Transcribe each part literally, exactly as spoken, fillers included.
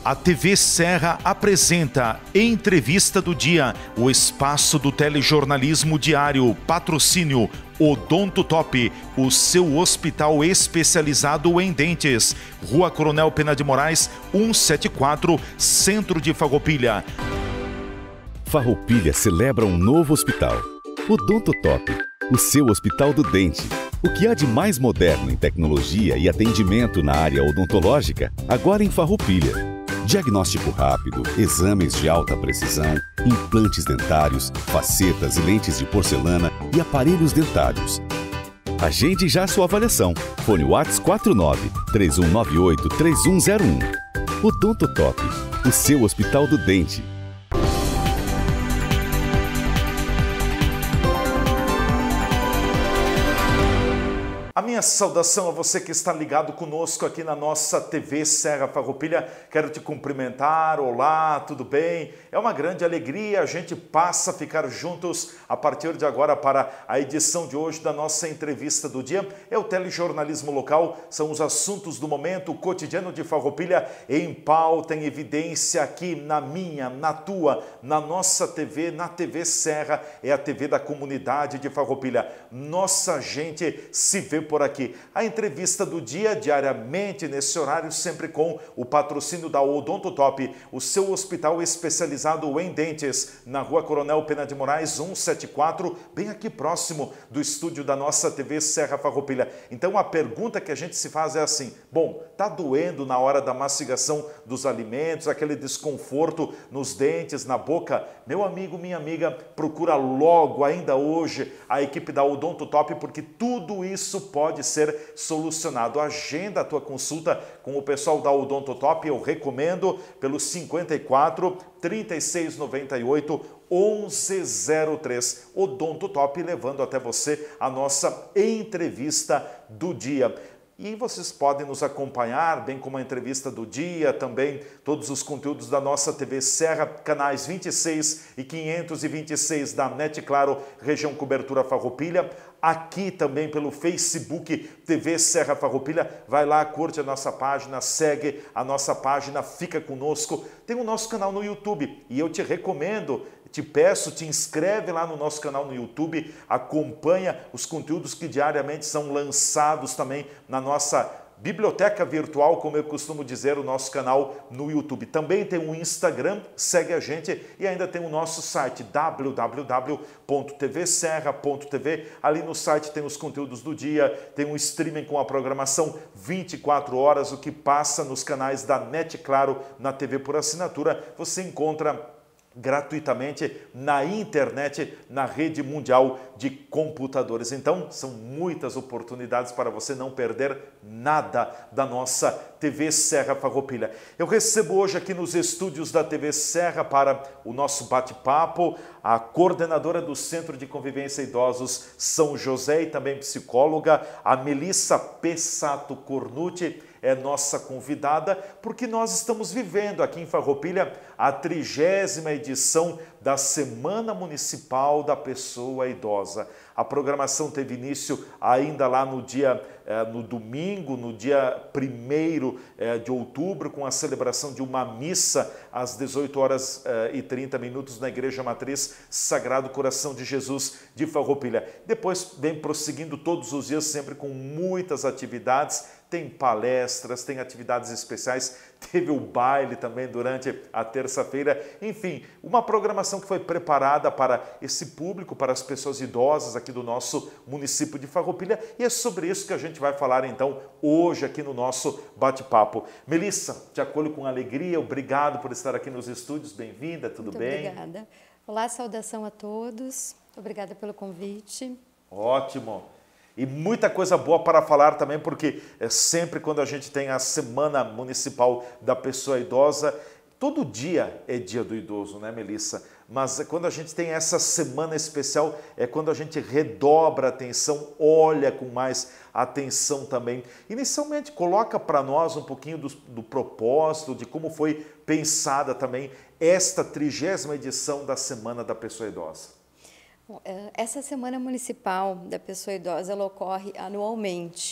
A T V Serra apresenta Entrevista do Dia, o espaço do telejornalismo diário, patrocínio Odonto Top, o seu hospital especializado em dentes. Rua Coronel Pena de Moraes, cento e setenta e quatro, Centro de Farroupilha. Farroupilha celebra um novo hospital. Odonto Top, o seu hospital do dente. O que há de mais moderno em tecnologia e atendimento na área odontológica, agora em Farroupilha. Diagnóstico rápido, exames de alta precisão, implantes dentários, facetas e lentes de porcelana e aparelhos dentários. Agende já sua avaliação. Fone WhatsApp quatro nove, três um nove oito, três um zero um. Odonto Top, o seu hospital do dente. A minha saudação a você que está ligado conosco aqui na nossa T V Serra Farroupilha. Quero te cumprimentar. Olá, tudo bem? É uma grande alegria, a gente passa a ficar juntos a partir de agora para a edição de hoje da nossa entrevista do dia. É o telejornalismo local, são os assuntos do momento, o cotidiano de Farroupilha em pauta, em evidência aqui na minha, na tua, na nossa T V, na T V Serra, é a T V da comunidade de Farroupilha. Nossa gente se vê por aqui. A entrevista do dia, diariamente, nesse horário, sempre com o patrocínio da Odonto Top, o seu hospital especializado em dentes, na Rua Coronel Pena de Moraes, cento e setenta e quatro, bem aqui próximo do estúdio da nossa T V Serra Farroupilha. Então a pergunta que a gente se faz é assim: bom, tá doendo na hora da mastigação dos alimentos, aquele desconforto nos dentes, na boca? Meu amigo, minha amiga, procura logo, ainda hoje, a equipe da Odonto Top, porque tudo isso pode ser solucionado. Agenda a tua consulta com o pessoal da Odonto Top, eu recomendo pelo cinquenta e quatro, trinta e seis noventa e oito, onze zero três. Odonto Top levando até você a nossa entrevista do dia. E vocês podem nos acompanhar, bem como a entrevista do dia, também todos os conteúdos da nossa T V Serra, canais vinte e seis e quinhentos e vinte e seis da NET Claro, região cobertura Farroupilha. Aqui também pelo Facebook T V Serra Farroupilha. Vai lá, curte a nossa página, segue a nossa página, fica conosco. Tem o nosso canal no YouTube e eu te recomendo, te peço, te inscreve lá no nosso canal no YouTube, acompanha os conteúdos que diariamente são lançados também na nossa biblioteca virtual, como eu costumo dizer, o nosso canal no YouTube. Também tem um Instagram, segue a gente, e ainda tem o nosso site w w w ponto t v serra ponto t v. Ali no site tem os conteúdos do dia, tem um streaming com a programação vinte e quatro horas, o que passa nos canais da NET Claro, na T V por assinatura, você encontra gratuitamente na internet, na rede mundial de computadores. Então, são muitas oportunidades para você não perder nada da nossa T V Serra Farroupilha. Eu recebo hoje aqui nos estúdios da T V Serra para o nosso bate-papo a coordenadora do Centro de Convivência Idosos São José e também psicóloga, a Melissa Pessato Cornucci, é nossa convidada, porque nós estamos vivendo aqui em Farroupilha a trigésima edição da Semana Municipal da Pessoa Idosa. A programação teve início ainda lá no dia, eh, no domingo, no dia primeiro eh, de outubro, com a celebração de uma missa às dezoito horas e trinta minutos na Igreja Matriz Sagrado Coração de Jesus de Farroupilha. Depois vem prosseguindo todos os dias, sempre com muitas atividades. Tem palestras, tem atividades especiais, teve o baile também durante a terça-feira. Enfim, uma programação que foi preparada para esse público, para as pessoas idosas aqui do nosso município de Farroupilha. E é sobre isso que a gente vai falar então hoje aqui no nosso bate-papo. Melissa, te acolho com alegria, obrigado por estar aqui nos estúdios, bem-vinda, tudo Muito bem? Obrigada. Olá, saudação a todos, obrigada pelo convite. Ótimo. E muita coisa boa para falar também, porque é sempre quando a gente tem a Semana Municipal da Pessoa Idosa, todo dia é dia do idoso, né, Melissa? Mas quando a gente tem essa semana especial, é quando a gente redobra a atenção, olha com mais atenção também. Inicialmente, coloca para nós um pouquinho do, do propósito, de como foi pensada também esta trigésima edição da Semana da Pessoa Idosa. Bom, essa Semana Municipal da Pessoa Idosa ela ocorre anualmente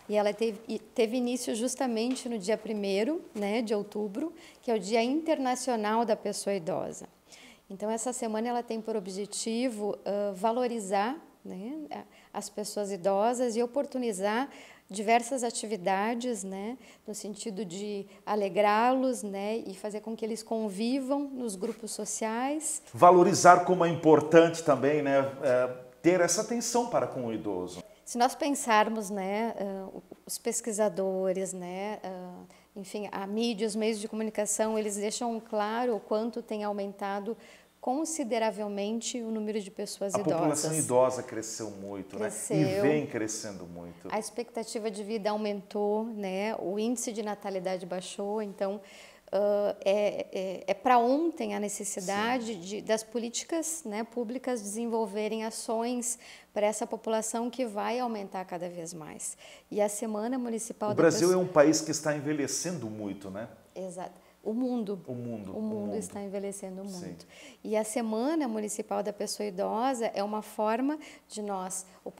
E ela teve, teve início justamente no dia primeiro, né, de outubro, que é o Dia Internacional da Pessoa Idosa. Então, essa semana ela tem por objetivo uh, valorizar, né, as pessoas idosas e oportunizar diversas atividades, né, no sentido de alegrá-los, né, e fazer com que eles convivam nos grupos sociais. Valorizar como é importante também, né, é, ter essa atenção para com o idoso. Se nós pensarmos, né, uh, os pesquisadores, né, uh, enfim, a mídia, os meios de comunicação, eles deixam claro o quanto tem aumentado consideravelmente o número de pessoas a idosas. A população idosa cresceu muito, cresceu, né? E vem crescendo muito. A expectativa de vida aumentou, né? O índice de natalidade baixou, então uh, é, é, é para ontem a necessidade de, das políticas, né, públicas desenvolverem ações para essa população que vai aumentar cada vez mais. E a Semana Municipal o da Brasil Pessoa... é um país que está envelhecendo muito, né? Exato. O mundo, o mundo, o mundo, o mundo. está envelhecendo muito. Sim. E a Semana Municipal da Pessoa Idosa é uma forma de nós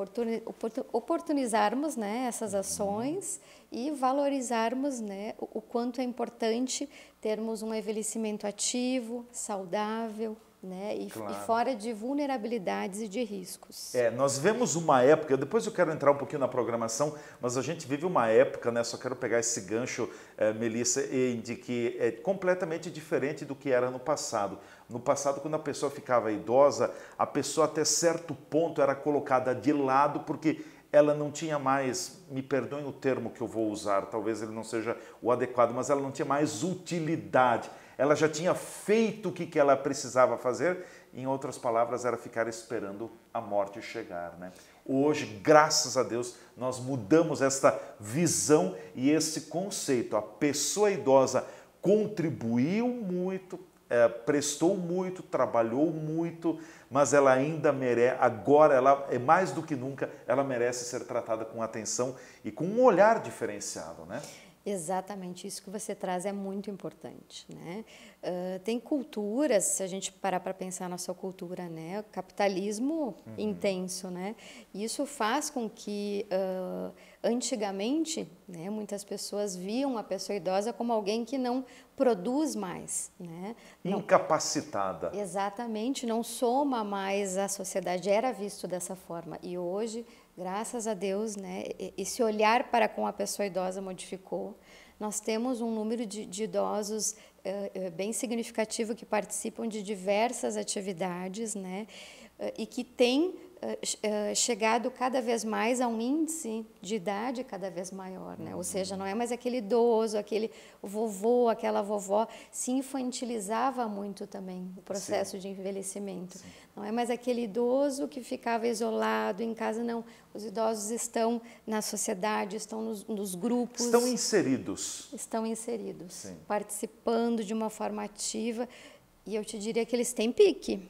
oportunizarmos, né, essas ações uhum. e valorizarmos, né, o, o quanto é importante termos um envelhecimento ativo, saudável, né, e, claro. e fora de vulnerabilidades e de riscos. É, nós vemos uma época, depois eu quero entrar um pouquinho na programação, mas a gente vive uma época, né, só quero pegar esse gancho, é, Melissa, de que é completamente diferente do que era no passado. No passado, quando a pessoa ficava idosa, a pessoa até certo ponto era colocada de lado porque ela não tinha mais, me perdoem o termo que eu vou usar, talvez ele não seja o adequado, mas ela não tinha mais utilidade. Ela já tinha feito o que ela precisava fazer, em outras palavras, era ficar esperando a morte chegar, né? Hoje, graças a Deus, nós mudamos esta visão e esse conceito. A pessoa idosa contribuiu muito, é, prestou muito, trabalhou muito, mas ela ainda merece, agora, ela é mais do que nunca, ela merece ser tratada com atenção e com um olhar diferenciado, né? Exatamente, isso que você traz é muito importante, né? Uh, tem culturas, se a gente parar para pensar na nossa cultura, né? O capitalismo uhum. intenso, né? Isso faz com que, uh, antigamente, né, muitas pessoas viam a pessoa idosa como alguém que não produz mais, né? Não, incapacitada. Exatamente, não soma mais à sociedade, era visto dessa forma. E hoje, graças a Deus, né, esse olhar para com a pessoa idosa modificou. Nós temos um número de, de idosos uh, bem significativo que participam de diversas atividades, né, uh, e que têm uh, uh, chegado cada vez mais a um índice de idade cada vez maior, né? Ou seja, não é mais aquele idoso, aquele vovô, aquela vovó, se infantilizava muito também o processo Sim. de envelhecimento. Sim. Não é mais aquele idoso que ficava isolado em casa, não. Os idosos estão na sociedade, estão nos, nos grupos. Estão inseridos. Estão inseridos, Sim. participando de uma forma ativa. E eu te diria que eles têm pique.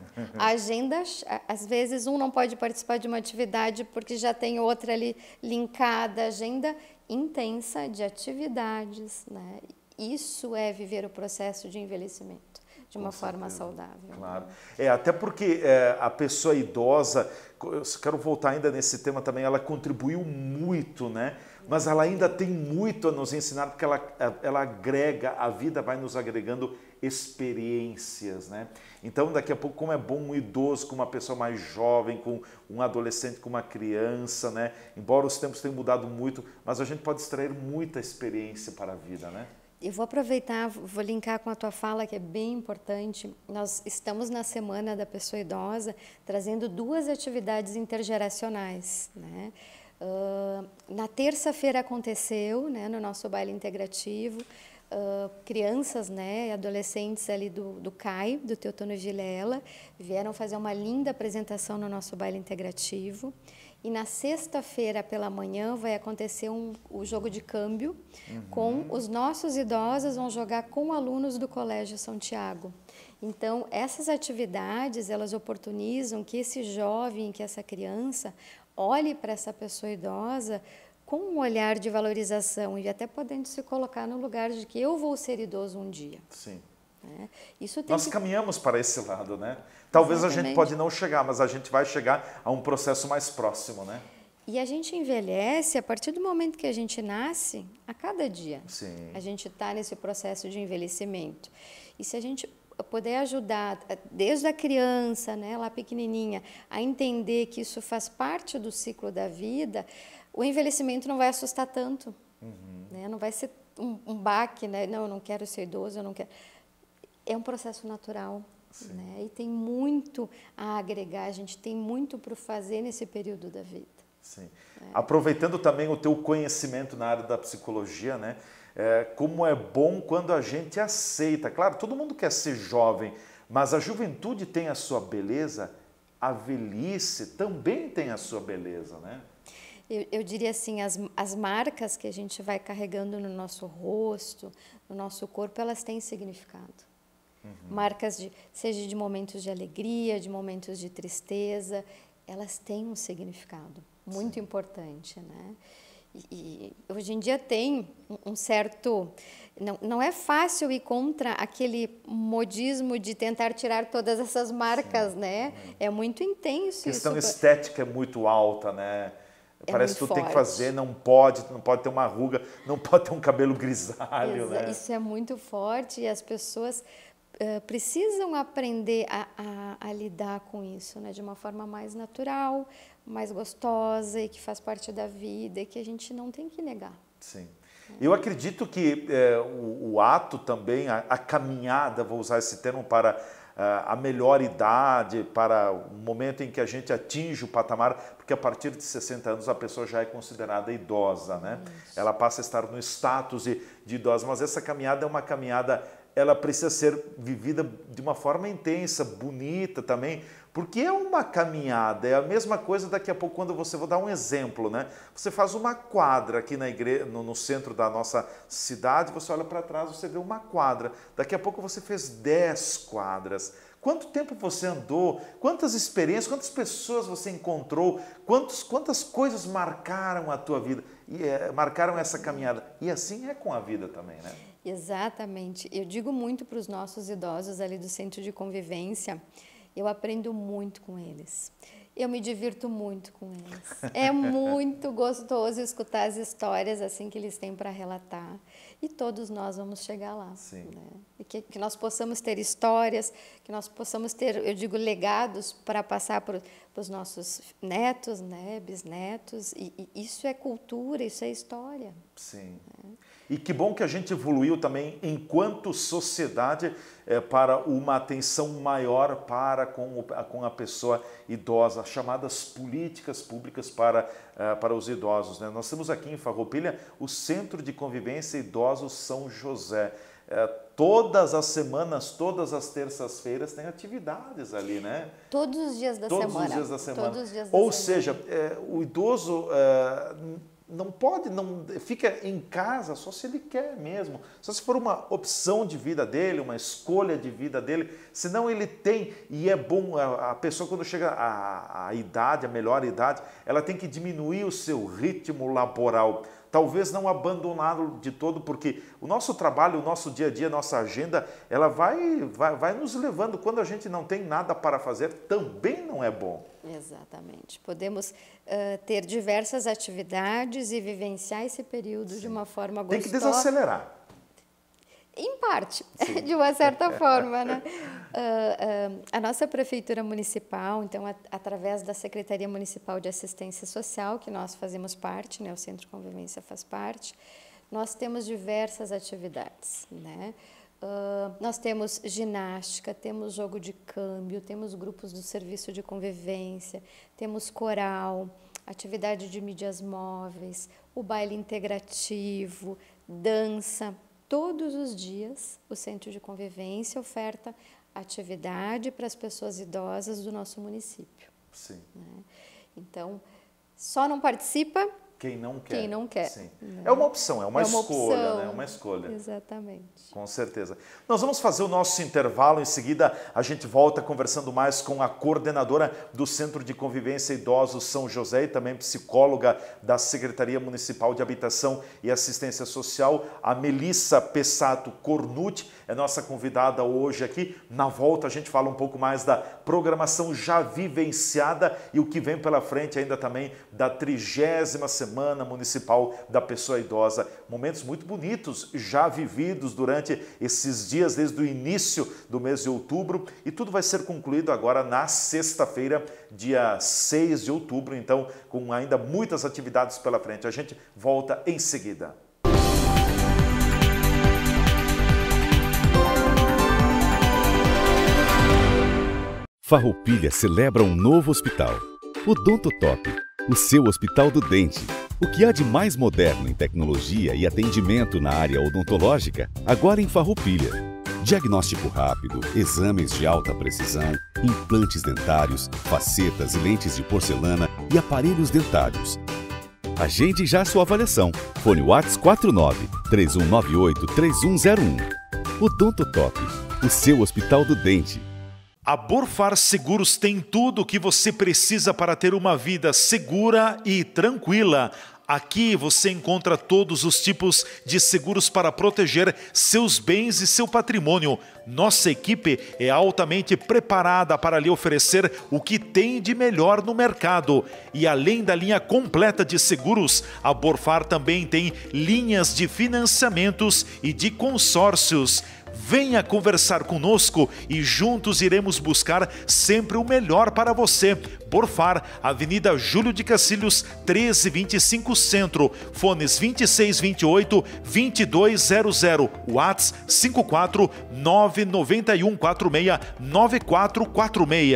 A agenda, às vezes um não pode participar de uma atividade porque já tem outra ali linkada. Agenda intensa de atividades, né? Isso é viver o processo de envelhecimento de uma forma saudável. Claro. É, até porque é, a pessoa idosa, eu quero voltar ainda nesse tema também, ela contribuiu muito, né? Mas ela ainda tem muito a nos ensinar, porque ela, ela agrega, a vida vai nos agregando experiências, né? Então, daqui a pouco, como é bom um idoso com uma pessoa mais jovem, com um adolescente, com uma criança, né? Embora os tempos tenham mudado muito, mas a gente pode extrair muita experiência para a vida, né? Eu vou aproveitar, vou linkar com a tua fala, que é bem importante. Nós estamos na Semana da Pessoa Idosa, trazendo duas atividades intergeracionais, né? Uh, na terça-feira aconteceu, né, no nosso baile integrativo, uh, crianças, né, adolescentes ali do, do C A I, do Teotônio Vilela, vieram fazer uma linda apresentação no nosso baile integrativo. E na sexta-feira pela manhã vai acontecer um, o jogo de câmbio, uhum. com os nossos idosos, vão jogar com alunos do Colégio São Tiago. Então, essas atividades, elas oportunizam que esse jovem, que essa criança, olhe para essa pessoa idosa com um olhar de valorização e até podendo se colocar no lugar de que eu vou ser idoso um dia. Sim. É. Isso tem Nós que... caminhamos para esse lado, né? Talvez Exatamente. A gente pode não chegar, mas a gente vai chegar a um processo mais próximo, né? E a gente envelhece a partir do momento que a gente nasce, a cada dia. Sim. A gente está nesse processo de envelhecimento. E se a gente poder ajudar, desde a criança, né, lá pequenininha, a entender que isso faz parte do ciclo da vida, o envelhecimento não vai assustar tanto. Uhum. Né? Não vai ser um, um baque, né? Não, eu não quero ser idoso, eu não quero... É um processo natural. Né? E tem muito a agregar, a gente tem muito para fazer nesse período da vida. Sim. É. Aproveitando também o teu conhecimento na área da psicologia, né? É, como é bom quando a gente aceita. Claro, todo mundo quer ser jovem, mas a juventude tem a sua beleza, a velhice também tem a sua beleza, né? Eu, eu diria assim, as, as marcas que a gente vai carregando no nosso rosto, no nosso corpo, elas têm significado. Uhum. Marcas, de, seja de momentos de alegria, de momentos de tristeza, elas têm um significado muito Sim. importante, né? E, e hoje em dia tem um certo... Não, não é fácil ir contra aquele modismo de tentar tirar todas essas marcas, Sim. né? É muito intenso. A questão isso. estética é muito alta, né? É Parece que tu forte. tem que fazer, não pode, não pode ter uma ruga, não pode ter um cabelo grisalho, Exa né? Isso é muito forte e as pessoas uh, precisam aprender a, a, a lidar com isso, né? De uma forma mais natural, mais gostosa e que faz parte da vida e que a gente não tem que negar. Sim. Eu acredito que é, o, o ato também, a, a caminhada, vou usar esse termo, para a melhor idade, para o momento em que a gente atinge o patamar, porque a partir de sessenta anos a pessoa já é considerada idosa, né? Isso. Ela passa a estar no status de, de idosa, mas essa caminhada é uma caminhada, ela precisa ser vivida de uma forma intensa, bonita também, porque é uma caminhada, é a mesma coisa daqui a pouco quando você, vou dar um exemplo, né? Você faz uma quadra aqui na igreja, no, no centro da nossa cidade, você olha para trás, você vê uma quadra, daqui a pouco você fez dez quadras. Quanto tempo você andou, quantas experiências, quantas pessoas você encontrou, quantos, quantas coisas marcaram a tua vida, e é, marcaram essa caminhada. E assim é com a vida também, né? Exatamente. Eu digo muito para os nossos idosos ali do centro de convivência, eu aprendo muito com eles. Eu me divirto muito com eles. É muito gostoso escutar as histórias assim que eles têm para relatar. E todos nós vamos chegar lá. Sim. Né? E que, que nós possamos ter histórias, que nós possamos ter, eu digo, legados para passar para os nossos netos, né, bisnetos. E, e isso é cultura, isso é história. Sim. Né? E que bom que a gente evoluiu também enquanto sociedade é, para uma atenção maior para com, o, com a pessoa idosa, chamadas políticas públicas para, uh, para os idosos. Né? Nós temos aqui em Farroupilha o Centro de Convivência Idosos São José. É, todas as semanas, todas as terças-feiras tem atividades ali, né? Todos os dias da todos semana. Todos os dias da semana. Todos os dias da Ou semana. seja, é, o idoso... É, não pode, não fica em casa só se ele quer mesmo, só se for uma opção de vida dele, uma escolha de vida dele, senão ele tem, e é bom, a, a pessoa quando chega à, à idade, a melhor idade, ela tem que diminuir o seu ritmo laboral, talvez não abandoná-lo de todo, porque o nosso trabalho, o nosso dia a dia, a nossa agenda, ela vai, vai, vai nos levando, quando a gente não tem nada para fazer, também não é bom. Exatamente. Podemos uh, ter diversas atividades e vivenciar esse período Sim. de uma forma gostosa. Tem que desacelerar. Em parte, Sim. de uma certa forma, né? Uh, uh, a nossa Prefeitura Municipal, então, a, através da Secretaria Municipal de Assistência Social, que nós fazemos parte, né? O Centro de Convivência faz parte, nós temos diversas atividades, né? Uh, nós temos ginástica, temos jogo de câmbio, temos grupos do serviço de convivência, temos coral, atividade de mídias móveis, o baile integrativo, dança. Todos os dias o Centro de Convivência oferta atividade para as pessoas idosas do nosso município. Sim. Né? Então, só não participa quem não quer. Quem não quer. Sim. Né? É uma opção, é uma, é uma escolha, opção. né? É uma escolha. Exatamente. Com certeza. Nós vamos fazer o nosso intervalo, em seguida a gente volta conversando mais com a coordenadora do Centro de Convivência Idosos São José e também psicóloga da Secretaria Municipal de Habitação e Assistência Social, a Melissa Pessato Cornucci. é nossa convidada hoje aqui. Na volta a gente fala um pouco mais da programação já vivenciada e o que vem pela frente ainda também da trigésima Semana Municipal da Pessoa Idosa. Momentos muito bonitos já vividos durante esses dias, desde o início do mês de outubro, e tudo vai ser concluído agora na sexta-feira, dia seis de outubro, então com ainda muitas atividades pela frente. A gente volta em seguida. Farroupilha celebra um novo hospital, o Odontotop, o seu hospital do dente. O que há de mais moderno em tecnologia e atendimento na área odontológica, agora em Farroupilha. Diagnóstico rápido, exames de alta precisão, implantes dentários, facetas e lentes de porcelana e aparelhos dentários. Agende já sua avaliação. Fone WhatsApp quatro nove, três um nove oito, três um zero um. Odontotop, o seu hospital do dente. A Borfar Seguros tem tudo o que você precisa para ter uma vida segura e tranquila. Aqui você encontra todos os tipos de seguros para proteger seus bens e seu patrimônio. Nossa equipe é altamente preparada para lhe oferecer o que tem de melhor no mercado. E além da linha completa de seguros, a Borfar também tem linhas de financiamentos e de consórcios. Venha conversar conosco e juntos iremos buscar sempre o melhor para você. Borfar, Avenida Júlio de Cacilhos, treze vinte e cinco Centro. Fones vinte e seis vinte e oito, vinte e dois zero zero. WhatsApp cinco quatro nove nove um quatro seis nove quatro quatro seis.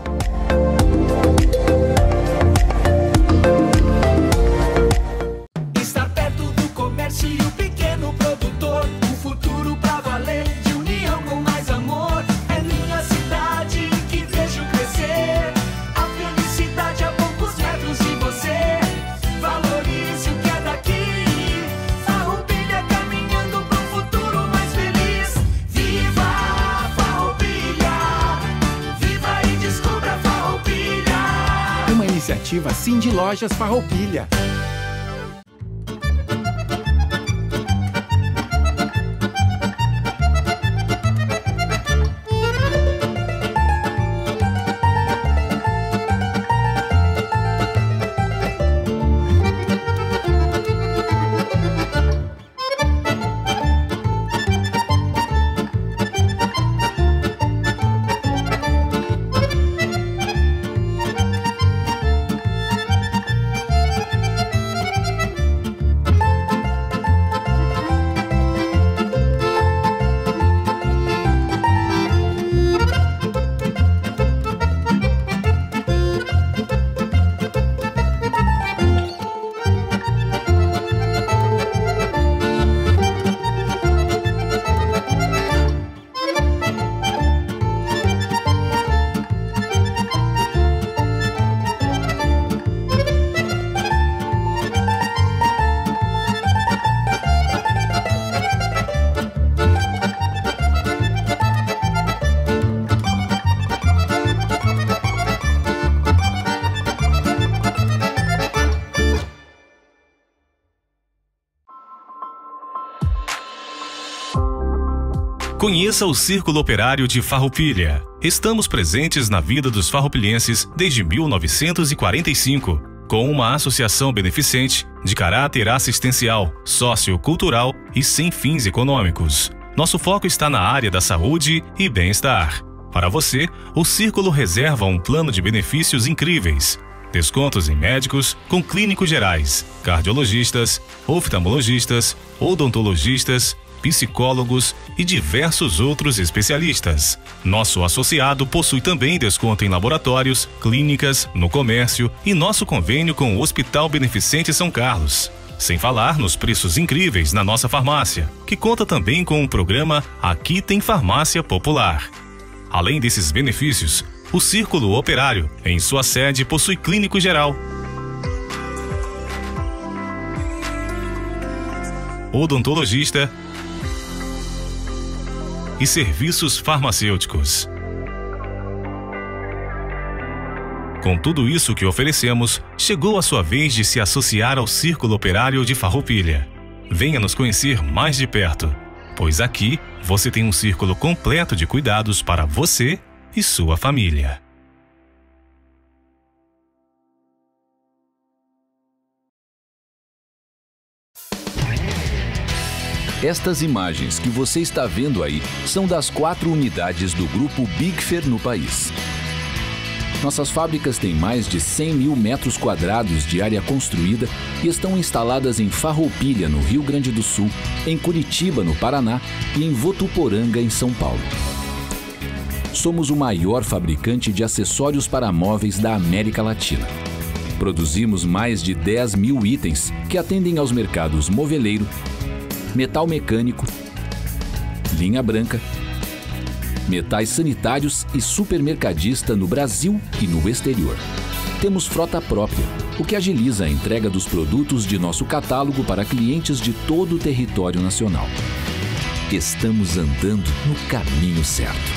Estar perto do comércio e o pequeno produtor. O futuro pra valer, de união com mais amor. É minha cidade que vejo crescer. A felicidade a poucos metros de você. Valorize o que é daqui. Farroupilha caminhando pro futuro mais feliz. Viva Farroupilha! Viva e descubra Farroupilha! Uma iniciativa Cindy Lojas Farroupilha. Conheça o Círculo Operário de Farroupilha. Estamos presentes na vida dos farroupilhenses desde mil novecentos e quarenta e cinco, com uma associação beneficente de caráter assistencial, sociocultural e sem fins econômicos. Nosso foco está na área da saúde e bem-estar. Para você, o Círculo reserva um plano de benefícios incríveis. Descontos em médicos com clínicos gerais, cardiologistas, oftalmologistas, odontologistas, psicólogos e diversos outros especialistas. Nosso associado possui também desconto em laboratórios, clínicas, no comércio e nosso convênio com o Hospital Beneficente São Carlos. Sem falar nos preços incríveis na nossa farmácia, que conta também com o programa Aqui Tem Farmácia Popular. Além desses benefícios, o Círculo Operário, em sua sede, possui clínico geral, odontologista e serviços farmacêuticos. Com tudo isso que oferecemos, chegou a sua vez de se associar ao Círculo Operário de Farroupilha. Venha nos conhecer mais de perto. pois aqui você tem um círculo completo de cuidados para você e sua família. Estas imagens que você está vendo aí são das quatro unidades do Grupo Bigfer no país. Nossas fábricas têm mais de cem mil metros quadrados de área construída e estão instaladas em Farroupilha, no Rio Grande do Sul, em Curitiba, no Paraná e em Votuporanga, em São Paulo. Somos o maior fabricante de acessórios para móveis da América Latina. Produzimos mais de dez mil itens que atendem aos mercados moveleiro, metal mecânico, linha branca, metais sanitários e supermercadista no Brasil e no exterior. Temos frota própria, o que agiliza a entrega dos produtos de nosso catálogo para clientes de todo o território nacional. Estamos andando no caminho certo.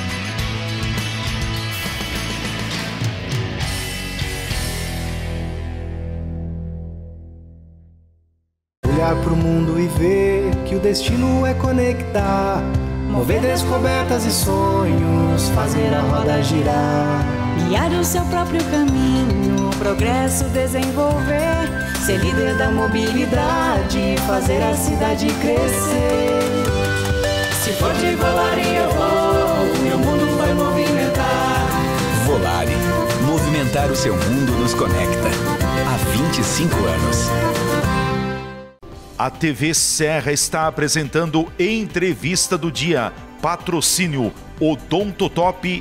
Olhar pro mundo e ver que o destino é conectar, mover descobertas e sonhos, fazer a roda girar, guiar o seu próprio caminho, progresso desenvolver, ser líder da mobilidade, fazer a cidade crescer. Se for de Volare eu vou, meu mundo vai movimentar. Volare, movimentar o seu mundo nos conecta. Há vinte e cinco anos. A T V Serra está apresentando Entrevista do Dia. Patrocínio Odontotop.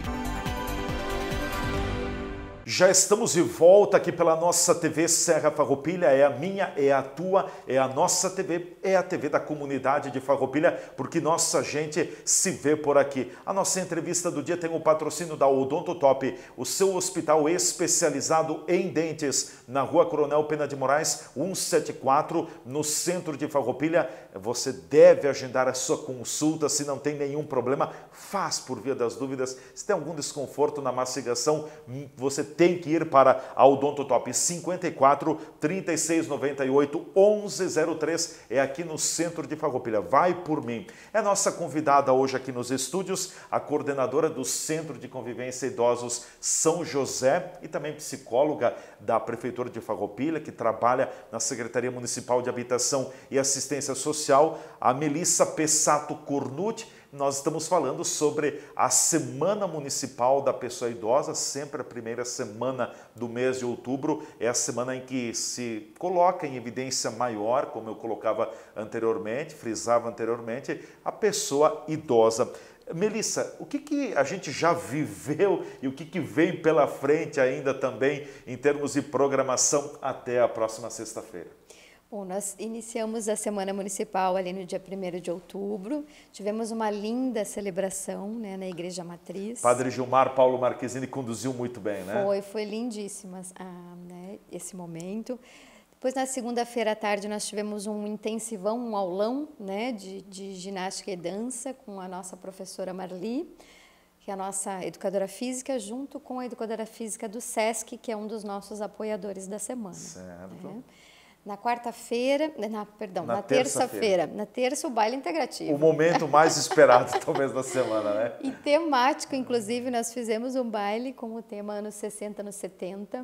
Já estamos de volta aqui pela nossa T V Serra Farroupilha. É a minha, é a tua, é a nossa T V, é a T V da comunidade de Farroupilha, porque nossa gente se vê por aqui. A nossa entrevista do dia tem o patrocínio da Odontotop, o seu hospital especializado em dentes, na Rua Coronel Pena de Moraes, cento e setenta e quatro, no centro de Farroupilha. Você deve agendar a sua consulta, se não tem nenhum problema, faz por via das dúvidas. Se tem algum desconforto na mastigação, você tem que ir para a Odontotop. Cinquenta e quatro, trinta e seis, noventa e oito, onze zero três, é aqui no centro de Farroupilha. Vai por mim. É nossa convidada hoje aqui nos estúdios, a coordenadora do Centro de Convivência Idosos São José e também psicóloga da Prefeitura de Farroupilha, que trabalha na Secretaria Municipal de Habitação e Assistência Social, a Melissa Pessato Cornucci. Nós estamos falando sobre a Semana Municipal da Pessoa Idosa, sempre a primeira semana do mês de outubro. É a semana em que se coloca em evidência maior, como eu colocava anteriormente, frisava anteriormente, a pessoa idosa. Melissa, o que, que a gente já viveu e o que, que vem pela frente ainda também em termos de programação até a próxima sexta-feira? Bom, nós iniciamos a Semana Municipal ali no dia primeiro de outubro, tivemos uma linda celebração, né, na Igreja Matriz. Padre Gilmar Paulo Marquezine conduziu muito bem, né? Foi, foi lindíssimo ah, né, esse momento. Depois, na segunda-feira à tarde, nós tivemos um intensivão, um aulão, né, de, de ginástica e dança com a nossa professora Marli, que é a nossa educadora física, junto com a educadora física do SESC, que é um dos nossos apoiadores da semana. Certo. Né? Na quarta-feira, na, perdão, na, na terça-feira. terça-feira, na terça o baile integrativo. O momento mais esperado talvez da semana, né? E temático, inclusive, nós fizemos um baile com o tema anos sessenta, anos setenta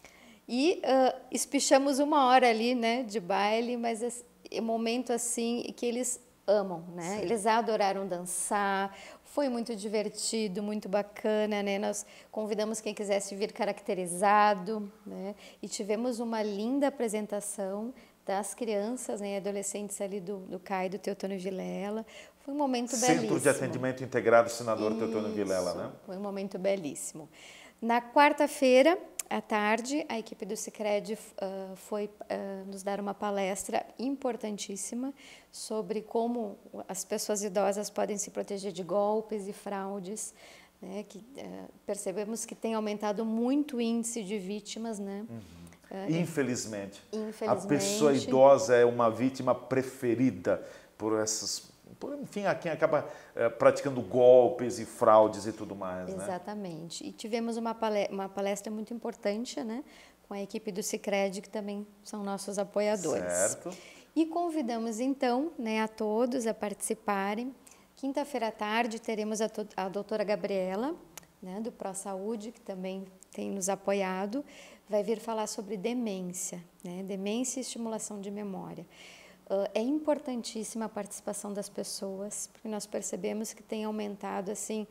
e uh, espichamos uma hora ali, né, de baile, mas é um momento assim que eles amam, né? Sim. Eles adoraram dançar. Foi muito divertido, muito bacana, né? Nós convidamos quem quisesse vir caracterizado, né? E tivemos uma linda apresentação das crianças, né, adolescentes ali do, do C A I, do Teotônio Vilela. Foi um momento Centro belíssimo. Centro de Atendimento Integrado, senador Isso, Teotônio Vilela, né? Foi um momento belíssimo. Na quarta-feira, à tarde, a equipe do Sicredi uh, foi uh, nos dar uma palestra importantíssima sobre como as pessoas idosas podem se proteger de golpes e fraudes, né, que uh, percebemos que tem aumentado muito o índice de vítimas, né? Uhum. Uh, infelizmente. infelizmente. A pessoa idosa é uma vítima preferida por essas... Enfim, a quem acaba é, praticando golpes e fraudes e tudo mais, né? Exatamente. E tivemos uma palestra, uma palestra muito importante, né, com a equipe do Sicredi, que também são nossos apoiadores. Certo. E convidamos então, né, a todos a participarem. Quinta-feira à tarde teremos a, a doutora Gabriela, né, do ProSaúde, que também tem nos apoiado, vai vir falar sobre demência, né, demência e estimulação de memória. Uh, é importantíssima a participação das pessoas, porque nós percebemos que tem aumentado assim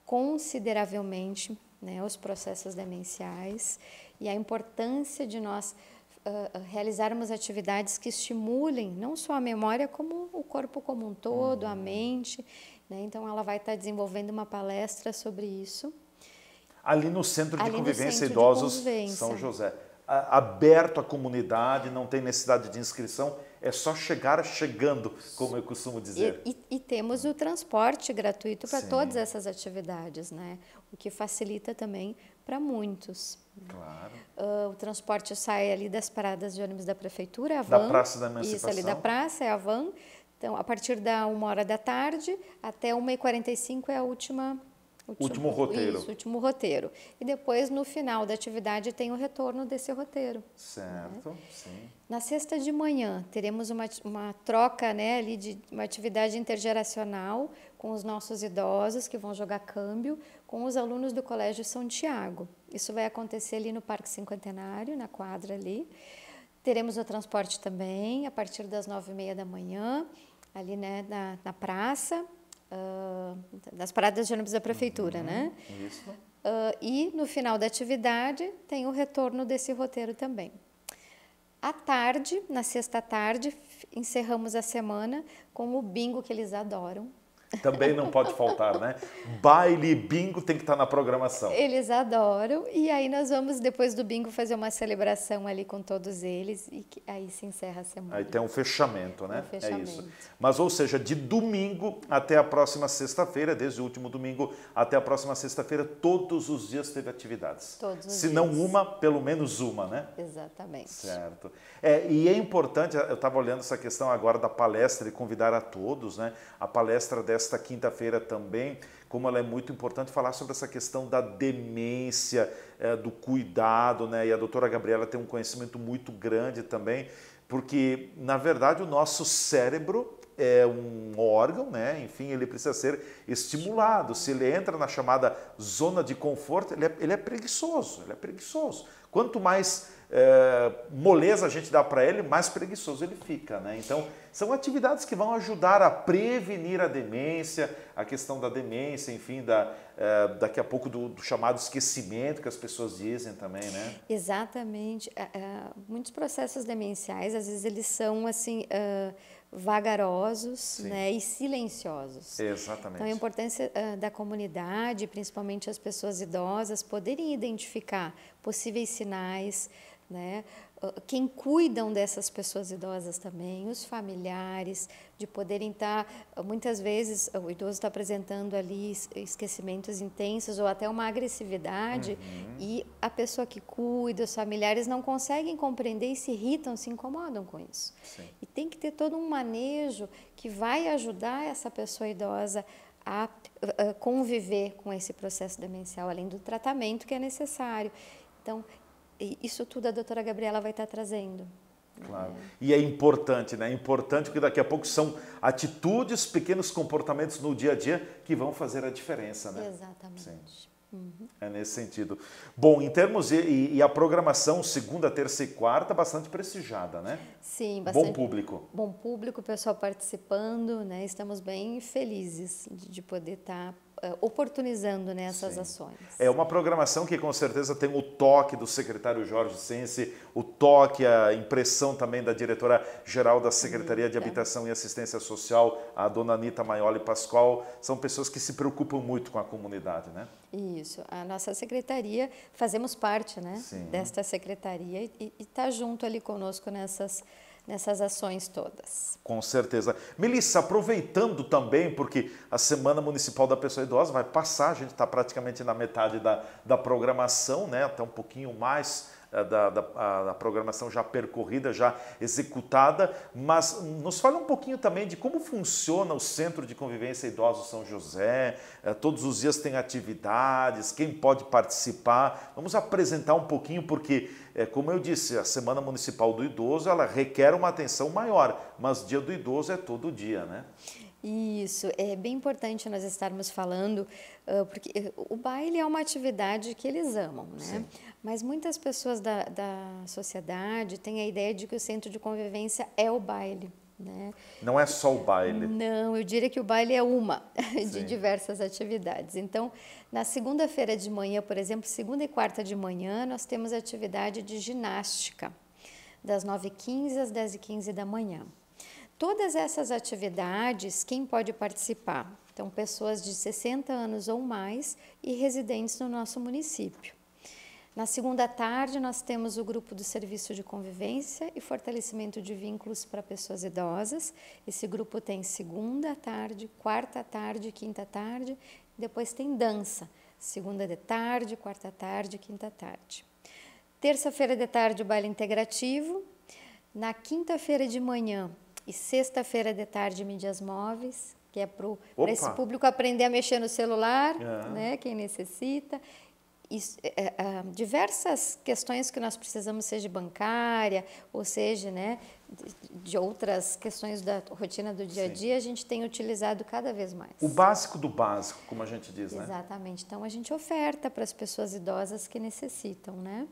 consideravelmente, né, os processos demenciais e a importância de nós uh, realizarmos atividades que estimulem não só a memória, como o corpo como um todo, uhum. a mente, né? Então ela vai estar desenvolvendo uma palestra sobre isso. Ali no Centro de Ali Convivência Centro de Idosos Convivência. São José. Aberto à comunidade, não tem necessidade de inscrição, é só chegar chegando, como eu costumo dizer. E, e, e temos o transporte gratuito para todas essas atividades, né? O que facilita também para muitos. Claro. Uh, o transporte sai ali das paradas de ônibus da prefeitura, a van. Da Praça da Emancipação. Isso, ali da praça é a van. Então, a partir da uma hora da tarde até uma e quarenta e cinco é a última... Último, último roteiro. Isso, último roteiro. E depois, no final da atividade, tem o retorno desse roteiro. Certo, né? Sim. Na sexta de manhã, teremos uma, uma troca, né, ali de uma atividade intergeracional com os nossos idosos, que vão jogar câmbio, com os alunos do Colégio São Tiago. Isso vai acontecer ali no Parque Cinquentenário, na quadra ali. Teremos o transporte também, a partir das nove e meia da manhã, ali, né, na, na praça. Uh, das paradas de ônibus da prefeitura, uhum, né? Isso. Uh, e no final da atividade tem o retorno desse roteiro também. À tarde, na sexta tarde, encerramos a semana com o bingo que eles adoram. Também não pode faltar, né? Baile e bingo tem que estar na programação. Eles adoram. E aí nós vamos, depois do bingo, fazer uma celebração ali com todos eles e que, aí se encerra a semana. Aí tem um fechamento, né? Um fechamento. É isso. Mas, ou seja, de domingo até a próxima sexta-feira, desde o último domingo até a próxima sexta-feira, todos os dias teve atividades. Todos os Se dias. não uma, pelo menos uma, né? Exatamente. Certo. É, e é importante, eu estava olhando essa questão agora da palestra e convidar a todos, né? A palestra desta quinta-feira também, como ela é muito importante, falar sobre essa questão da demência, é, do cuidado, né? E a doutora Gabriela tem um conhecimento muito grande também, porque, na verdade, o nosso cérebro é um órgão, né? Enfim, ele precisa ser estimulado. Se ele entra na chamada zona de conforto, ele é, ele é preguiçoso, ele é preguiçoso. Quanto mais é, moleza a gente dá para ele, mais preguiçoso ele fica, né? Então, são atividades que vão ajudar a prevenir a demência, a questão da demência, enfim, da, é, daqui a pouco do, do chamado esquecimento que as pessoas dizem também, né? Exatamente. Uh, muitos processos demenciais, às vezes, eles são, assim, uh, vagarosos, né, e silenciosos. Exatamente. Então, a importância uh, da comunidade, principalmente as pessoas idosas, poderem identificar possíveis sinais, né? Quem cuidam dessas pessoas idosas também, os familiares, de poderem estar, muitas vezes o idoso está apresentando ali esquecimentos intensos ou até uma agressividade, uhum, e a pessoa que cuida, os familiares não conseguem compreender e se irritam, se incomodam com isso. Sim. E tem que ter todo um manejo que vai ajudar essa pessoa idosa a, a conviver com esse processo demencial, além do tratamento que é necessário. Então, isso tudo a doutora Gabriela vai estar trazendo. Claro. E é importante, né? É importante porque daqui a pouco são atitudes, pequenos comportamentos no dia a dia que vão fazer a diferença, né? Exatamente. Sim. Uhum. É nesse sentido. Bom, em termos de e, e a programação segunda, terça e quarta bastante prestigiada, né? Sim, bastante. Bom público. Bom público, o pessoal participando, né? Estamos bem felizes de, de poder estar uh, oportunizando, né, essas Sim. ações. É uma programação que com certeza tem o toque do secretário Jorge Sense, o toque, a impressão também da diretora-geral da Secretaria Anitta. de Habitação e Assistência Social, a dona Anitta Maioli Pascoal. São pessoas que se preocupam muito com a comunidade, né? Isso. A nossa secretaria, fazemos parte, né, Sim. desta secretaria e está junto ali conosco nessas, nessas ações todas. Com certeza. Melissa, aproveitando também, porque a Semana Municipal da Pessoa Idosa vai passar, a gente está praticamente na metade da, da programação, né, até um pouquinho mais da, da, da programação já percorrida, já executada, mas nos fala um pouquinho também de como funciona o Centro de Convivência Idosos São José. Todos os dias tem atividades, quem pode participar. Vamos apresentar um pouquinho, porque, como eu disse, a Semana Municipal do Idoso, ela requer uma atenção maior, mas o Dia do Idoso é todo dia, né? Isso, é bem importante nós estarmos falando, uh, porque o baile é uma atividade que eles amam, né? Sim. Mas muitas pessoas da, da sociedade têm a ideia de que o centro de convivência é o baile, né? Não é só o baile. Não, eu diria que o baile é uma de Sim. diversas atividades. Então, na segunda-feira de manhã, por exemplo, segunda e quarta de manhã, nós temos atividade de ginástica, das nove e quinze às dez e quinze da manhã. Todas essas atividades, quem pode participar? Então, pessoas de sessenta anos ou mais e residentes no nosso município. Na segunda tarde, nós temos o grupo do Serviço de Convivência e Fortalecimento de Vínculos para Pessoas Idosas. Esse grupo tem segunda tarde, quarta tarde, quinta tarde, depois tem dança, segunda de tarde, quarta tarde, quinta tarde. Terça-feira de tarde, o baile integrativo. Na quinta-feira de manhã, e sexta-feira de tarde, mídias móveis, que é para esse público aprender a mexer no celular, é. né, quem necessita. Isso, é, é, diversas questões que nós precisamos, seja bancária, ou seja, né, de, de outras questões da rotina do dia a dia, Sim. a gente tem utilizado cada vez mais. O básico do básico, como a gente diz, Exatamente. né? Exatamente. Então, a gente oferta para as pessoas idosas que necessitam, né?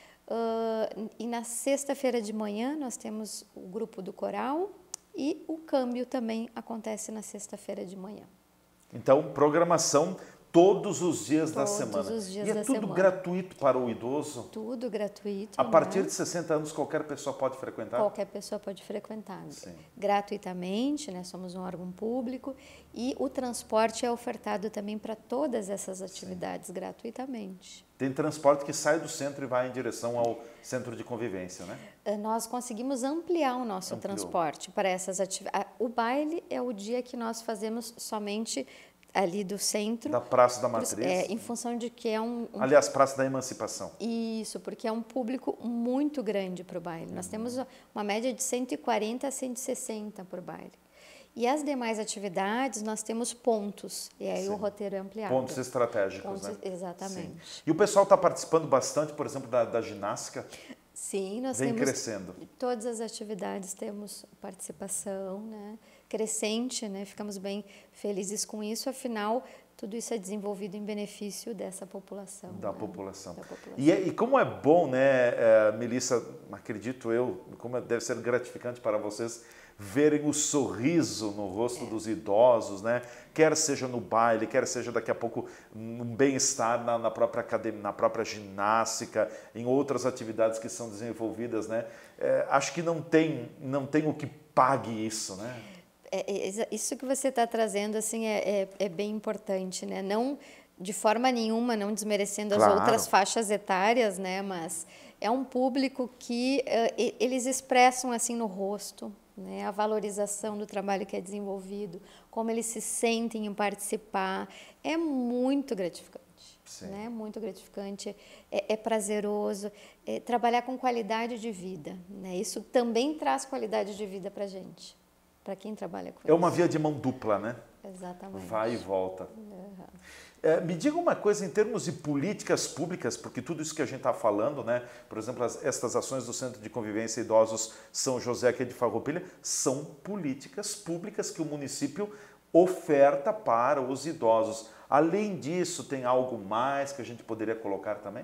Uh, e na sexta-feira de manhã, nós temos o grupo do coral, e o câmbio também acontece na sexta-feira de manhã. Então, programação todos os dias todos da semana. Todos os dias e é da tudo semana. gratuito para o idoso? Tudo gratuito. A partir né? de sessenta anos, qualquer pessoa pode frequentar? Qualquer pessoa pode frequentar. Sim. Gratuitamente, né? Somos um órgão público e o transporte é ofertado também para todas essas atividades Sim. gratuitamente. Tem transporte que sai do centro e vai em direção ao centro de convivência, né? Nós conseguimos ampliar o nosso Ampliou. transporte para essas atividades. O baile é o dia que nós fazemos somente ali do centro. Da Praça da Matriz. É, em função de que é um, um... Aliás, Praça da Emancipação. Isso, porque é um público muito grande para o baile. Uhum. Nós temos uma média de cento e quarenta a cento e sessenta por baile. E as demais atividades, nós temos pontos, e aí Sim. o roteiro é ampliado. Pontos estratégicos, pontos, né? Exatamente. Sim. E o pessoal está participando bastante, por exemplo, da, da ginástica? Sim, nós Vem temos... crescendo. Todas as atividades temos participação, né? Crescente, né? Ficamos bem felizes com isso, afinal, tudo isso é desenvolvido em benefício dessa população. Da, né? população. da população. E, é, e como é bom, né, é, Melissa, acredito eu, como deve ser gratificante para vocês, verem o sorriso no rosto é. dos idosos, né? Quer seja no baile, quer seja daqui a pouco um bem-estar na, na própria academia, na própria ginástica, em outras atividades que são desenvolvidas, né? É, acho que não tem, não tem o que pague isso, né? É, é, isso que você está trazendo assim, é, é, é bem importante, né? Não de forma nenhuma, não desmerecendo claro. as outras faixas etárias, né? Mas é um público que uh, eles expressam assim no rosto, né, a valorização do trabalho que é desenvolvido, como eles se sentem em participar, é muito gratificante, Sim. né, muito gratificante, é, é prazeroso, é, trabalhar com qualidade de vida, né, isso também traz qualidade de vida para a gente, para quem trabalha com isso. É uma via de mão dupla, né? Exatamente. Vai e volta. Uhum. É, me diga uma coisa em termos de políticas públicas, porque tudo isso que a gente está falando, né, por exemplo, as, estas ações do Centro de Convivência Idosos São José aqui de Farroupilha, são políticas públicas que o município oferta para os idosos. Além disso, tem algo mais que a gente poderia colocar também?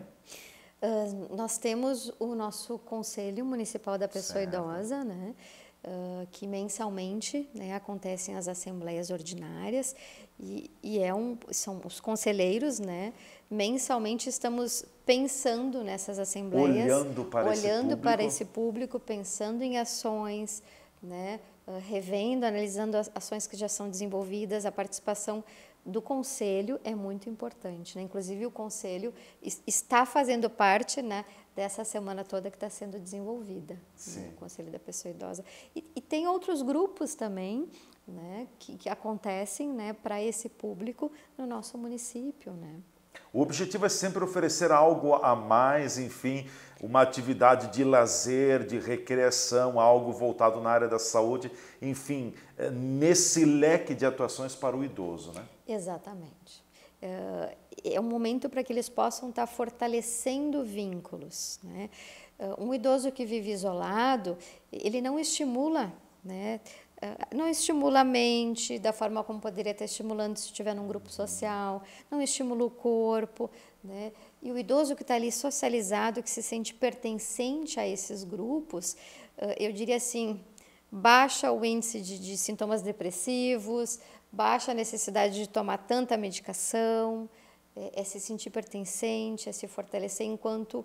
Uh, nós temos o nosso Conselho Municipal da Pessoa certo. Idosa, né? Uh, que mensalmente, né, acontecem as assembleias ordinárias e, e é um, são os conselheiros, né, mensalmente estamos pensando nessas assembleias, olhando para, olhando esse, para esse público, pensando em ações, né, uh, revendo, analisando as ações que já são desenvolvidas. A participação do Conselho é muito importante, né? Inclusive o Conselho está fazendo parte, né, dessa semana toda que está sendo desenvolvida, né, o Conselho da Pessoa Idosa. E, e tem outros grupos também, né, que, que acontecem, né, para esse público no nosso município, né? O objetivo é sempre oferecer algo a mais, enfim, uma atividade de lazer, de recreação, algo voltado na área da saúde, enfim, nesse leque de atuações para o idoso, né? Exatamente. É um momento para que eles possam estar fortalecendo vínculos, né? Um idoso que vive isolado, ele não estimula, né? Não estimula a mente da forma como poderia estar estimulando se estiver num grupo social, não estimula o corpo, né? E o idoso que está ali socializado, que se sente pertencente a esses grupos, eu diria assim, baixa o índice de, de sintomas depressivos, baixa a necessidade de tomar tanta medicação, é, é se sentir pertencente, é se fortalecer enquanto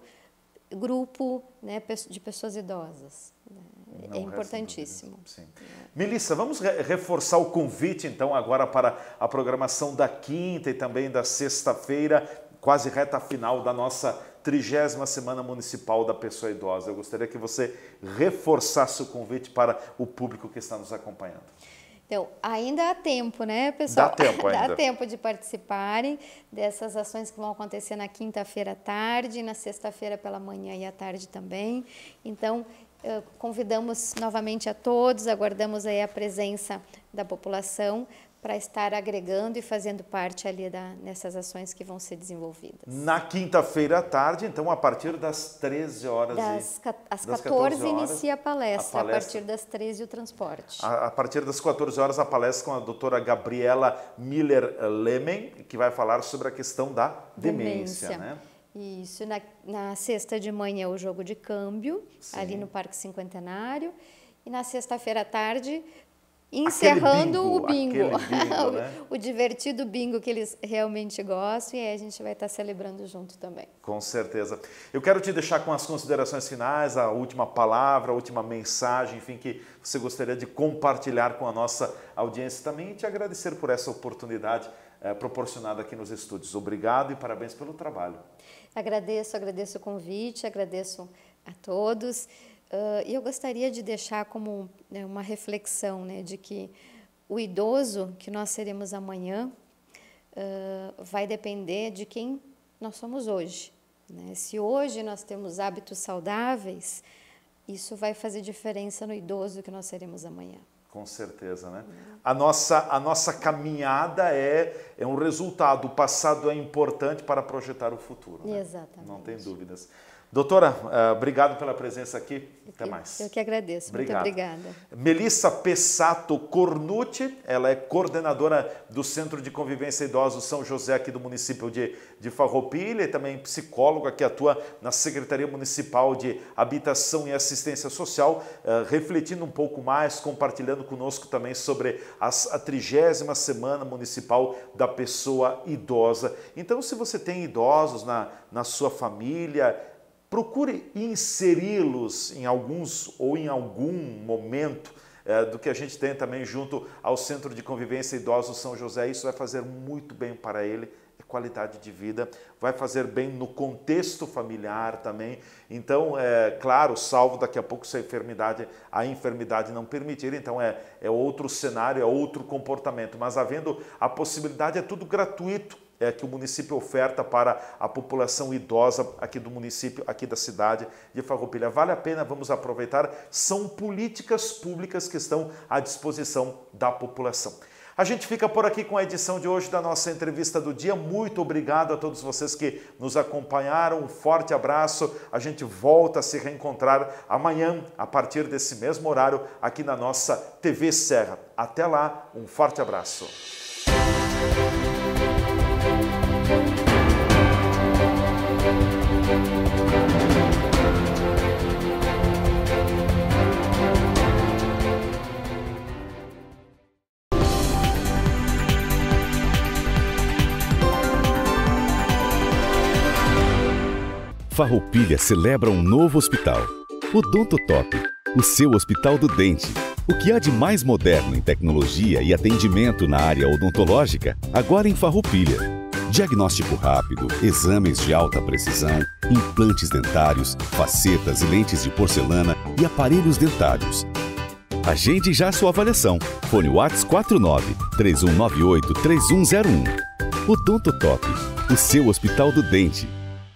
grupo, né, de pessoas idosas. Não é importantíssimo. Sim. Melissa, vamos re reforçar o convite, então, agora para a programação da quinta e também da sexta-feira, quase reta final da nossa trigésima Semana Municipal da Pessoa Idosa. Eu gostaria que você reforçasse o convite para o público que está nos acompanhando. Então, ainda há tempo, né, pessoal? Dá tempo ainda. Dá tempo de participarem dessas ações que vão acontecer na quinta-feira à tarde, na sexta-feira pela manhã e à tarde também. Então, convidamos novamente a todos, aguardamos aí a presença da população para estar agregando e fazendo parte ali da, nessas ações que vão ser desenvolvidas. Na quinta-feira à tarde, então, a partir das treze horas. Das, e, às das quatorze horas, inicia a palestra, a palestra, a partir das treze o transporte. A, a partir das quatorze horas, a palestra com a doutora Gabriela Miller-Lemen, que vai falar sobre a questão da demência, demência. né? Isso, na, na sexta de manhã é o jogo de câmbio, Sim. ali no Parque Cinquentenário, e na sexta-feira à tarde, encerrando bingo, o bingo, bingo né? o, o divertido bingo que eles realmente gostam, e aí a gente vai estar celebrando junto também. Com certeza. Eu quero te deixar com as considerações finais, a última palavra, a última mensagem, enfim, que você gostaria de compartilhar com a nossa audiência também, e te agradecer por essa oportunidade é, proporcionada aqui nos estúdios. Obrigado e parabéns pelo trabalho. Agradeço, agradeço o convite, agradeço a todos. E uh, eu gostaria de deixar como, né, uma reflexão, né, de que o idoso que nós seremos amanhã uh, vai depender de quem nós somos hoje, né? Se hoje nós temos hábitos saudáveis, isso vai fazer diferença no idoso que nós seremos amanhã. Com certeza, né? A nossa, a nossa caminhada é, é um resultado, o passado é importante para projetar o futuro. Né? Exatamente. Não tem dúvidas. Doutora, uh, obrigado pela presença aqui. Eu Até que, mais. Eu que agradeço. Obrigado. Muito obrigada. Melissa Pessato Cornucci, ela é coordenadora do Centro de Convivência Idosos São José aqui do município de, de Farroupilha e também psicóloga que atua na Secretaria Municipal de Habitação e Assistência Social, uh, refletindo um pouco mais, compartilhando conosco também sobre as, a trigésima Semana Municipal da Pessoa Idosa. Então, se você tem idosos na, na sua família, procure inseri-los em alguns ou em algum momento é, do que a gente tem também junto ao Centro de Convivência Idosos São José. Isso vai fazer muito bem para ele, é qualidade de vida, vai fazer bem no contexto familiar também. Então, é claro, salvo daqui a pouco se a enfermidade, a enfermidade não permitir, então é, é outro cenário, é outro comportamento. Mas havendo a possibilidade, é tudo gratuito. É, que o município oferta para a população idosa aqui do município, aqui da cidade de Farroupilha. Vale a pena, vamos aproveitar, são políticas públicas que estão à disposição da população. A gente fica por aqui com a edição de hoje da nossa entrevista do dia. Muito obrigado a todos vocês que nos acompanharam, um forte abraço. A gente volta a se reencontrar amanhã, a partir desse mesmo horário, aqui na nossa T V Serra. Até lá, um forte abraço. Farroupilha celebra um novo hospital, o Odonto Top, o seu hospital do dente. O que há de mais moderno em tecnologia e atendimento na área odontológica, agora em Farroupilha. Diagnóstico rápido, exames de alta precisão, implantes dentários, facetas e lentes de porcelana e aparelhos dentários. Agende já sua avaliação. Fone WhatsApp quatro nove, três um nove oito, três um zero um. Odonto Top. o seu Hospital do Dente.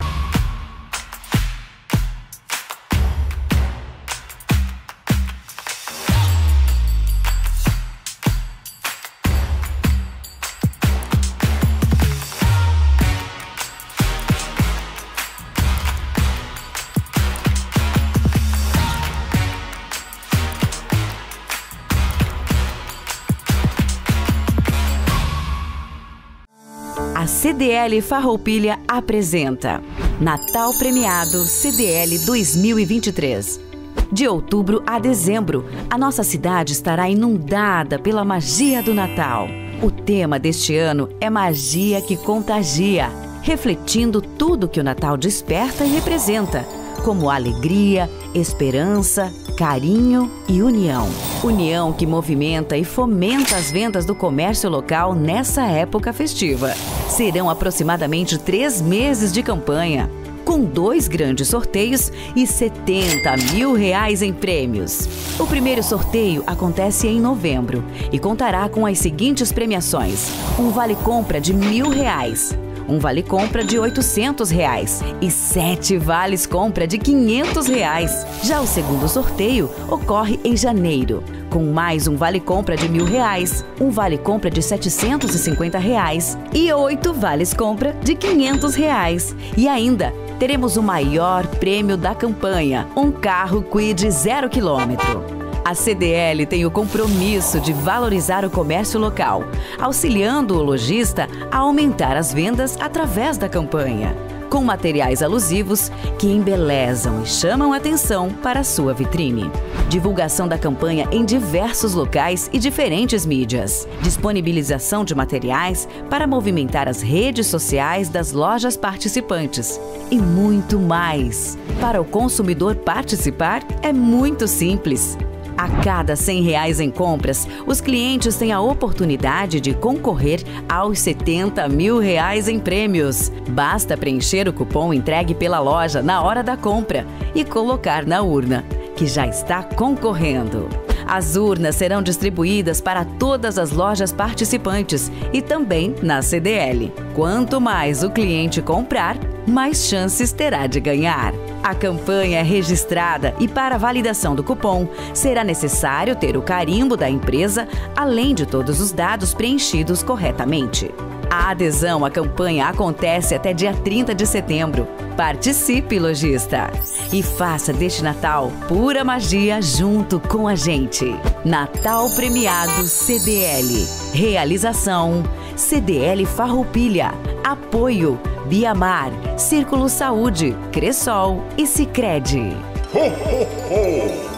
A C D L Farroupilha apresenta Natal Premiado C D L dois mil e vinte e três. De outubro a dezembro, a nossa cidade estará inundada pela magia do Natal. O tema deste ano é Magia que Contagia, refletindo tudo que o Natal desperta e representa, como alegria, esperança, carinho e união. União que movimenta e fomenta as vendas do comércio local nessa época festiva. Serão aproximadamente três meses de campanha, com dois grandes sorteios e setenta mil reais em prêmios. O primeiro sorteio acontece em novembro e contará com as seguintes premiações: um vale-compra de mil reais, um vale-compra de oitocentos reais e sete vales-compra de quinhentos reais. Já o segundo sorteio ocorre em janeiro, com mais um vale-compra de mil reais, um vale-compra de setecentos e cinquenta reais e oito vales-compra de quinhentos reais. E ainda teremos o maior prêmio da campanha, um carro Kwid zero quilômetro. A C D L tem o compromisso de valorizar o comércio local, auxiliando o lojista a aumentar as vendas através da campanha, com materiais alusivos que embelezam e chamam atenção para a sua vitrine. Divulgação da campanha em diversos locais e diferentes mídias. Disponibilização de materiais para movimentar as redes sociais das lojas participantes. E muito mais. Para o consumidor participar, é muito simples. A cada cem reais em compras, os clientes têm a oportunidade de concorrer aos setenta mil reais em prêmios. Basta preencher o cupom entregue pela loja na hora da compra e colocar na urna, que já está concorrendo. As urnas serão distribuídas para todas as lojas participantes e também na C D L. Quanto mais o cliente comprar, mais chances terá de ganhar. A campanha é registrada e para a validação do cupom será necessário ter o carimbo da empresa, além de todos os dados preenchidos corretamente. A adesão à campanha acontece até dia trinta de setembro. Participe, lojista! E faça deste Natal pura magia junto com a gente. Natal Premiado C D L. Realização C D L Farroupilha. Apoio Biamar, Círculo Saúde, Cressol e Sicredi. Ho, ho, ho.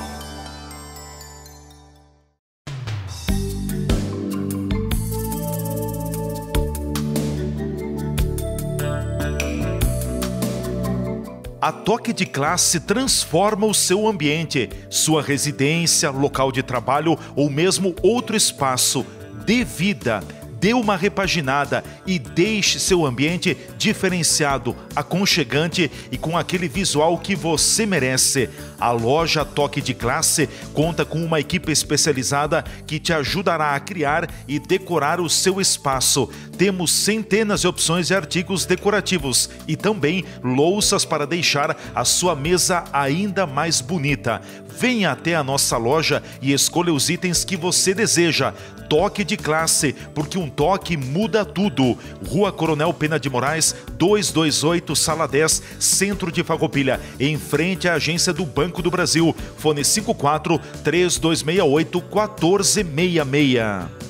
A Toque de Classe transforma o seu ambiente, sua residência, local de trabalho ou mesmo outro espaço. Dê vida, dê uma repaginada e deixe seu ambiente diferenciado, aconchegante e com aquele visual que você merece. A loja Toque de Classe conta com uma equipe especializada que te ajudará a criar e decorar o seu espaço. Temos centenas de opções de artigos decorativos e também louças para deixar a sua mesa ainda mais bonita. Venha até a nossa loja e escolha os itens que você deseja. Toque de Classe, porque um toque muda tudo. Rua Coronel Pena de Moraes, duzentos e vinte e oito, Sala dez, Centro de Farroupilha, em frente à agência do Banco do Brasil. Fone cinco quatro, três dois seis oito, um quatro seis seis.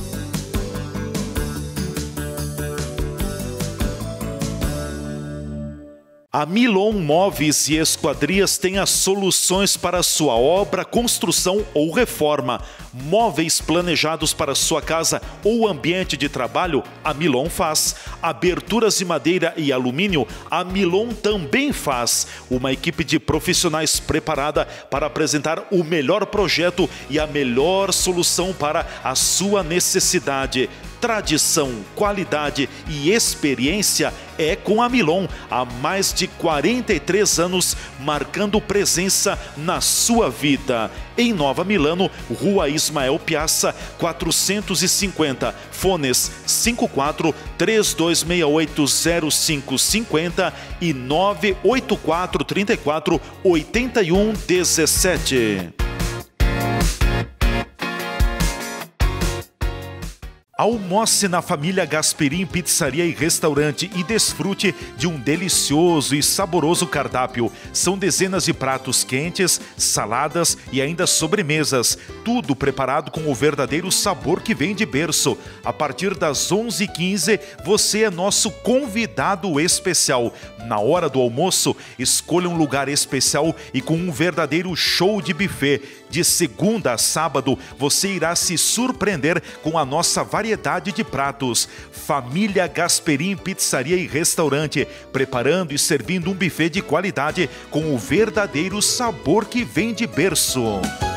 A Milon Móveis e Esquadrias tem as soluções para sua obra, construção ou reforma. Móveis planejados para sua casa ou ambiente de trabalho, a Milon faz. Aberturas de madeira e alumínio, a Milon também faz. Uma equipe de profissionais preparada para apresentar o melhor projeto e a melhor solução para a sua necessidade. Tradição, qualidade e experiência é com a Milon há mais de quarenta e três anos, marcando presença na sua vida. Em Nova Milano, Rua Iso Ismael Piazza quatrocentos e cinquenta, fones cinco quatro três dois seis oito zero cinco cinco zero e nove oito quatro três quatro oito um um sete. Almoce na família Gasperim Pizzaria e Restaurante e desfrute de um delicioso e saboroso cardápio. São dezenas de pratos quentes, saladas e ainda sobremesas. Tudo preparado com o verdadeiro sabor que vem de berço. A partir das onze e quinze, você é nosso convidado especial. Na hora do almoço, escolha um lugar especial e com um verdadeiro show de buffet. De segunda a sábado, você irá se surpreender com a nossa variedade de pratos. Família Gasperim Pizzaria e Restaurante, preparando e servindo um buffet de qualidade com o verdadeiro sabor que vem de berço.